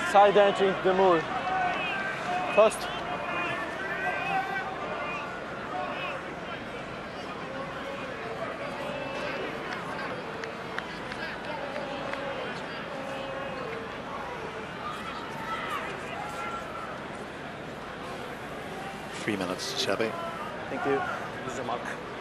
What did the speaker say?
side entering the move. First. Three minutes, Shabby. Thank you. This is Mark.